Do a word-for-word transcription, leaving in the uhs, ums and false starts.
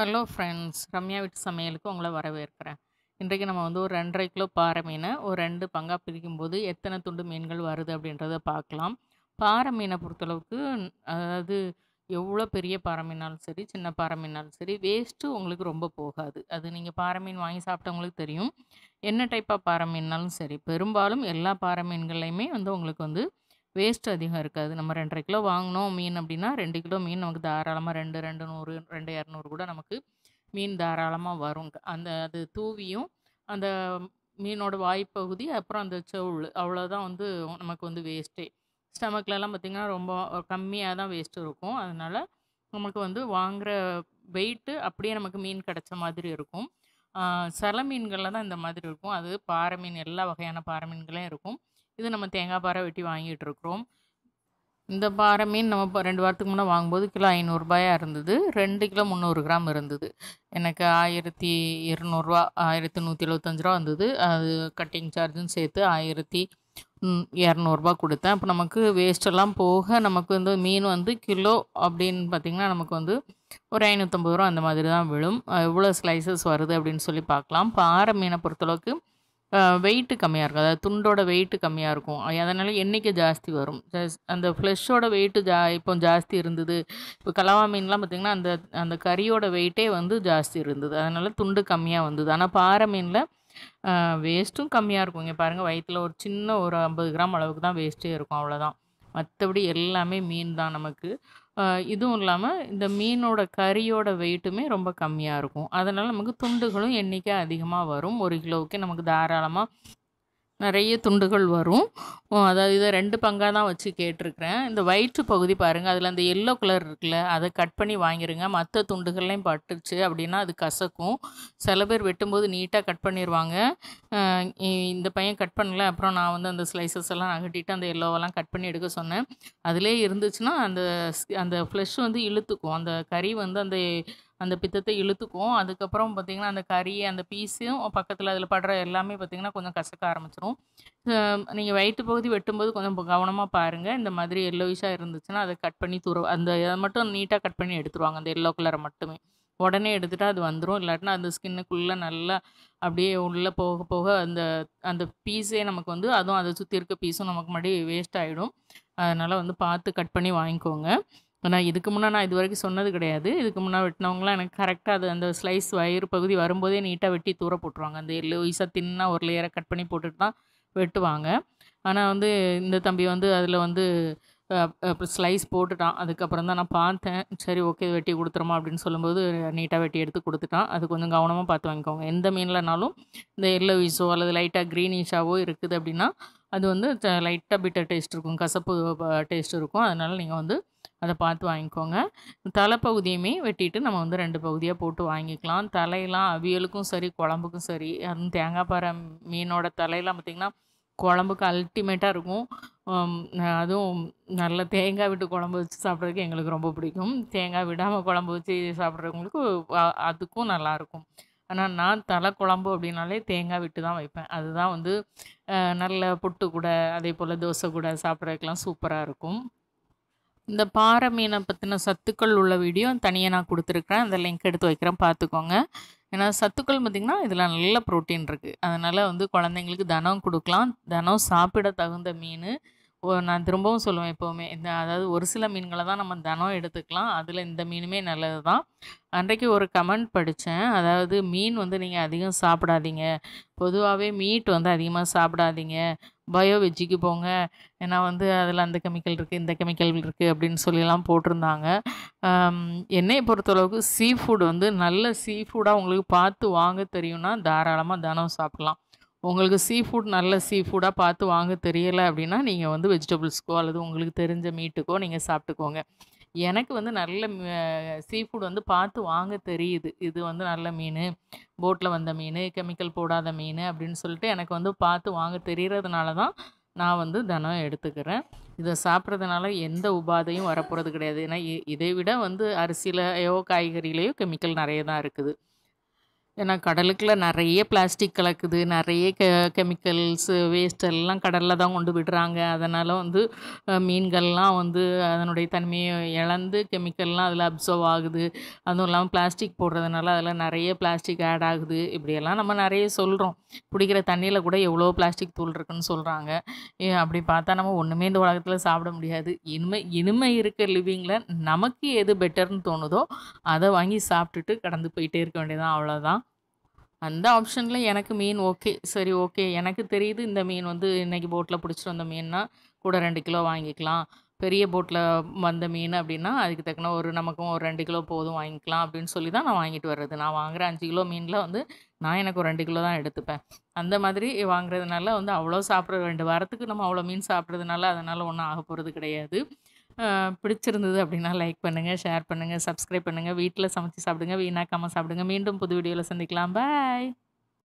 Hello friends, Ramya வீட்டு சமையலுக்கு உங்கள வரவேற்கிறேன். இன்றைக்கு நம்ம வந்து ஒரு ரெண்டரை கிலோ பாறை மீனை ஒரு ரெண்டு பங்கா பிரிக்கும்போது எத்தனை துண்டு மீன்கள் வருது அப்படின்றத பார்க்கலாம். பாறை மீனை பொறுத்தளவுக்கு ந- அதாவது எவ்வளோ பெரிய பாறை மீனாலும் சரி, சின்ன பாறை மீனாலும் சரி, வேஸ்ட்டு உங்களுக்கு ரொம்ப போகாது. அது நீங்கள் பாறை மீன் வாங்கி சாப்பிட்டவங்களுக்கு தெரியும். என்ன டைப் ஆஃப் பாறை மீன்னாலும் சரி, பெரும்பாலும் எல்லா பாறை மீன்கள்லையுமே வந்து உங்களுக்கு வந்து வேஸ்ட் அதிகம் இருக்காது. நம்ம ரெண்டரை கிலோ வாங்கினோம் மீன் அப்படின்னா ரெண்டு கிலோ மீன் நமக்கு தாராளமாக ரெண்டு ரெண்டு நூறு ரெண்டு இரநூறு கூட நமக்கு மீன் தாராளமாக வரும். அந்த அது தூவியும் அந்த மீனோட வாய்ப்பகுதி அப்புறம் அந்த செவுள் அவ்வளோதான் வந்து நமக்கு வந்து வேஸ்ட்டே. ஸ்டமக்லலாம் பார்த்திங்கன்னா ரொம்ப கம்மியாக தான் வேஸ்ட் இருக்கும். அதனால் நமக்கு வந்து வாங்குகிற வெயிட்டு அப்படியே நமக்கு மீன் கிடைச்ச மாதிரி இருக்கும். ஆஹ் சில மீன்களில் தான் இந்த மாதிரி இருக்கும். அது பாறை மீன், எல்லா வகையான பாறை மீன்களையும் இருக்கும். இது நம்ம தேங்காய் பாறை வெட்டி வாங்கிட்டு இருக்கிறோம். இந்த பாறை மீன் நம்ம இப்போ ரெண்டு வாரத்துக்கு முன்னே வாங்கும்போது கிலோ ஐநூறுரூபாயா இருந்தது. ரெண்டு கிலோ முந்நூறு கிராம் இருந்தது. எனக்கு ஆயிரத்தி இருநூறுவா ஆயிரத்தி நூற்றி எழுபத்தஞ்சு ரூபா வந்தது. அது கட்டிங் சார்ஜும் சேர்த்து ஆயிரத்தி ம் இரநூறுபா கொடுத்தேன். அப்போ நமக்கு வேஸ்ட்டெல்லாம் போக நமக்கு வந்து மீன் வந்து கிலோ அப்படின்னு பார்த்திங்கன்னா நமக்கு வந்து ஒரு ஐநூற்றம்பது ரூபா அந்த மாதிரி தான் விழும். எவ்வளோ ஸ்லைசஸ் வருது அப்படின்னு சொல்லி பார்க்கலாம். பாறை மீனை பொறுத்தளவுக்கு வெயிட்டு கம்மியாக இருக்கும். அதாவது துண்டோட வெயிட்டு கம்மியாக இருக்கும். அதனால் எண்ணிக்கை ஜாஸ்தி வரும். ஜஸ் அந்த ஃப்ளெஷ்ஷோட வெயிட்டு ஜா இப்போ ஜாஸ்தி இருந்தது. இப்போ கலவா மீன்லாம் பார்த்திங்கன்னா அந்த அந்த கறியோட வெயிட்டே வந்து ஜாஸ்தி இருந்தது. அதனால் துண்டு கம்மியாக வந்தது. ஆனால் பாறை மீனில் வேஸ்ட்டும் கம்மியாக இருக்கும். இங்கே பாருங்கள், வயிற்றில் ஒரு சின்ன ஒரு ஐம்பது கிராம் அளவுக்கு தான் வேஸ்ட்டே இருக்கும், அவ்வளோதான். மற்றபடி எல்லாமே மீன் தான் நமக்கு. இதுவும் இல்லாமல் இந்த மீனோட கறியோட வெயிட்டுமே ரொம்ப கம்மியாக இருக்கும். அதனால் நமக்கு துண்டுகளும் எண்ணிக்கை அதிகமாக வரும். ஒரு கிலோவுக்கே நமக்கு தாராளமாக நிறைய துண்டுகள் வரும். அதாவது இதை ரெண்டு பங்காக தான் வச்சு கேட்டிருக்கிறேன். இந்த வயிற்று பகுதி பாருங்கள், அதில் அந்த எல்லோ கலர் இருக்குல்ல, அதை கட் பண்ணி வாங்கிடுங்க. மற்ற துண்டுகள்லையும் பட்டுருச்சு அப்படின்னா அது கசக்கும். சில பேர் வெட்டும்போது நீட்டாக கட் பண்ணிடுவாங்க. இந்த பையன் கட் பண்ணல, அப்புறம் நான் வந்து அந்த ஸ்லைசஸ் எல்லாம் நகட்டிட்டு அந்த எல்லோவெல்லாம் கட் பண்ணி எடுக்க சொன்னேன். அதிலே இருந்துச்சுன்னா அந்த அந்த ஃப்ளெஷ் வந்து இழுத்துக்கும். அந்த கறி வந்து அந்த அந்த பித்தத்தை இழுத்துக்கும். அதுக்கப்புறம் பார்த்திங்கன்னா அந்த கறி அந்த பீஸும் பக்கத்தில் அதில் படுற எல்லாமே பார்த்திங்கன்னா கொஞ்சம் கசக்க ஆரம்பிச்சிடும். நீங்கள் வயிற்று பகுதி வெட்டும்போது கொஞ்சம் கவனமாக பாருங்கள். இந்த மாதிரி எல்லோயிஷாக இருந்துச்சுன்னா அதை கட் பண்ணி தூர அந்த இதை மட்டும் நீட்டாக கட் பண்ணி எடுத்துருவாங்க, அந்த எல்லோ கலரை மட்டுமே. உடனே எடுத்துகிட்டா அது வந்துடும். இல்லாட்டினா அந்த ஸ்கின்னுக்குள்ளே நல்லா அப்படியே உள்ளே போக போக அந்த அந்த பீஸே நமக்கு வந்து அதுவும் அதை சுற்றி இருக்க பீஸும் நமக்கு மறுபடியும் வேஸ்ட் ஆகிடும். அதனால் வந்து பார்த்து கட் பண்ணி வாங்கிக்கோங்க. நான் இதுக்கு முன்னே நான் இது வரைக்கும் சொன்னது கிடையாது. இதுக்கு முன்னே வெட்டினவங்களாம் எனக்கு கரெக்டாக அது அந்த ஸ்லைஸ் வயிறு பகுதி வரும்போதே நீட்டாக வெட்டி தூர போட்டுருவாங்க. அந்த லூயிஸாக தின்னா ஒரு லேயரை கட் பண்ணி போட்டுட்டு தான் வெட்டுவாங்க. ஆனால் வந்து இந்த தம்பி வந்து அதில் வந்து ஸ்லைஸ் போட்டுட்டான். அதுக்கப்புறம் தான் நான் பார்த்தேன். சரி, ஓகே, வெட்டி கொடுத்துருமா அப்படின்னு சொல்லும்போது நீட்டாக வெட்டி எடுத்து கொடுத்துட்டான். அது கொஞ்சம் கவனமாக பார்த்து வாங்கிக்கோங்க. எந்த மீன்லனாலும் இந்த எல்லோயிஷோ அல்லது லைட்டாக க்ரீனிஷாவோ இருக்குது அப்படின்னா அது வந்து லைட்டாக பிட்டர் டேஸ்ட் இருக்கும், கசப்பு டேஸ்ட் இருக்கும். அதனால் நீங்கள் வந்து அதை பார்த்து வாங்கிக்கோங்க. தலைப்பகுதியுமே வெட்டிட்டு நம்ம வந்து ரெண்டு பகுதியாக போட்டு வாங்கிக்கலாம். தலையெல்லாம் அவியலுக்கும் சரி, குழம்புக்கும் சரி. அதுவும் தேங்காய் பாறை மீனோட தலையெல்லாம் பார்த்திங்கன்னா குழம்புக்கு அல்டிமேட்டாக இருக்கும். அதுவும் நல்ல தேங்காய் விட்டு குழம்பு வச்சு சாப்பிட்றதுக்கு எங்களுக்கு ரொம்ப பிடிக்கும். தேங்காய் விடாமல் குழம்பு வச்சு சாப்பிட்றவங்களுக்கு அதுக்கும் நல்லாயிருக்கும். ஆனால் நான் தலை குழம்பு அப்படின்னாலே தேங்காய் விட்டு தான் வைப்பேன். அதுதான் வந்து நல்ல புட்டு கூட அதே போல் தோசை கூட சாப்பிட்றதுக்கெலாம் சூப்பராக இருக்கும். இந்த பாறை மீனை பற்றின சத்துக்கள் உள்ள வீடியோ தனியாக நான் கொடுத்துருக்குறேன். அந்த லிங்க் எடுத்து வைக்கிறேன், பார்த்துக்கோங்க. ஏன்னா சத்துக்கள் பார்த்திங்கன்னா இதில் நல்ல ப்ரோட்டீன் இருக்குது. அதனால் வந்து குழந்தைங்களுக்கு தினம் கொடுக்கலாம். தினம் சாப்பிட தகுந்த மீன். நான் திரும்பவும் சொல்லுவேன் எப்போவுமே, இந்த அதாவது ஒரு சில மீன்களை தான் நம்ம தினம் எடுத்துக்கலாம். அதில் இந்த மீனுமே நல்லது தான். அன்றைக்கு ஒரு கமெண்ட் படித்தேன். அதாவது மீன் வந்து நீங்கள் அதிகம் சாப்பிடாதீங்க, பொதுவாகவே மீட் வந்து அதிகமாக சாப்பிடாதீங்க, பயோ வெஜ்ஜுக்கு போங்க, ஏன்னா வந்து அதில் அந்த கெமிக்கல் இருக்குது இந்த கெமிக்கல் இருக்குது அப்படின்னு சொல்லிலாம் போட்டிருந்தாங்க. என்னையை பொறுத்தளவுக்கு சீ ஃபுட் வந்து நல்ல சீ ஃபுட்டாக உங்களுக்கு பார்த்து வாங்க தெரியும்னா தாராளமாக தினம் சாப்பிட்லாம். உங்களுக்கு சீ ஃபுட் நல்ல சீ ஃபுட்டாக பார்த்து வாங்க தெரியலை அப்படின்னா நீங்கள் வந்து வெஜிடபிள்ஸ்க்கோ அல்லது உங்களுக்கு தெரிஞ்ச மீட்டுக்கோ நீங்கள் சாப்பிட்டுக்கோங்க. எனக்கு வந்து நல்ல சீ ஃபுட் வந்து பார்த்து வாங்க தெரியுது. இது வந்து நல்ல மீன், போட்டில் வந்த மீன், கெமிக்கல் போடாத மீன் அப்படின்னு சொல்லிட்டு எனக்கு வந்து பார்த்து வாங்க தெரிகிறதுனால தான் நான் வந்து தினம் எடுத்துக்கிறேன். இதை சாப்பிட்றதுனால எந்த உபாதையும் வரப்போகிறது கிடையாது. ஏன்னா இதை விட வந்து அரிசியிலையோ காய்கறியிலையோ கெமிக்கல் நிறைய தான் இருக்குது. ஏன்னா கடலுக்குள்ள நெறைய பிளாஸ்டிக் கலக்குது. நெறைய கெ கெமிக்கல்ஸ் வேஸ்ட் எல்லாம் கடல்ல தான் கொண்டு விடுறாங்க. அதனால வந்து அ மீன்கள்லாம் வந்து அதனுடைய தன்மைய இழந்து கெமிக்கல்லாம் அதில அப்சர்வ் ஆகுது. அதுவும் இல்லாம பிளாஸ்டிக் போடுறதுனால அதில நெறைய பிளாஸ்டிக் ஆட் ஆகுது. இப்படியெல்லாம் நம்ம நெறைய சொல்றோம். குடிக்கிற தண்ணீல கூட எவ்வளோ பிளாஸ்டிக் தூள் இருக்குன்னு சொல்றாங்க. ஏ அப்படி பார்த்தா நம்ம ஒண்ணுமே இந்த உலகத்தில சாப்பிட முடியாது. இனிமே இனிமே இருக்க லிவிங்ல நமக்கு எது பெட்டர்ன்னு தோணுதோ, அத வாங்கி சாப்பிட்டுட்டு கடந்து போயிட்டே இருக்க வேண்டியது தான் அவ்வளோதான். அந்த ஆப்ஷன்ல எனக்கு மீன் ஓகே. சரி ஓகே. எனக்கு தெரியுது இந்த மீன் வந்து இன்னைக்கு போட்ல புடிச்சிட்டு வந்த மீன்னா, கூட ரெண்டு கிலோ வாங்கிக்கலாம். பெரிய போட்ல வந்த மீன் அப்டின்னா, அதுக்கு தக்கன ஒரு நமக்கும் ஒரு ரெண்டு கிலோ போதும் வாங்கிக்கலாம் அப்டின்னு சொல்லி தான் நான் வாங்கிட்டு வர்றது. நான் வாங்குற அஞ்சு கிலோ மீன்ல வந்து நான் எனக்கு ஒரு ரெண்டு கிலோ தான் எடுத்துப்பேன். அந்த மாதிரி வாங்குறதுனால வந்து அவ்வளோ சாப்பிடுற ரெண்டு வாரத்துக்கு நம்ம அவ்வளோ மீன் சாப்பிடுறதுனால, அதனால ஒண்ணும் ஆகப்போறது கிடையாது. அ பிடிச்சிருந்தது அப்டின்னா லைக் பண்ணுங்க, ஷேர் பண்ணுங்க, சப்ஸ்கிரைப் பண்ணுங்க. வீட்ல சமைச்சு சாப்பிடுங்க. வீணாக்காம சாப்பிடுங்க. மீண்டும் புது வீடியோல சந்திக்கலாம். பாய்.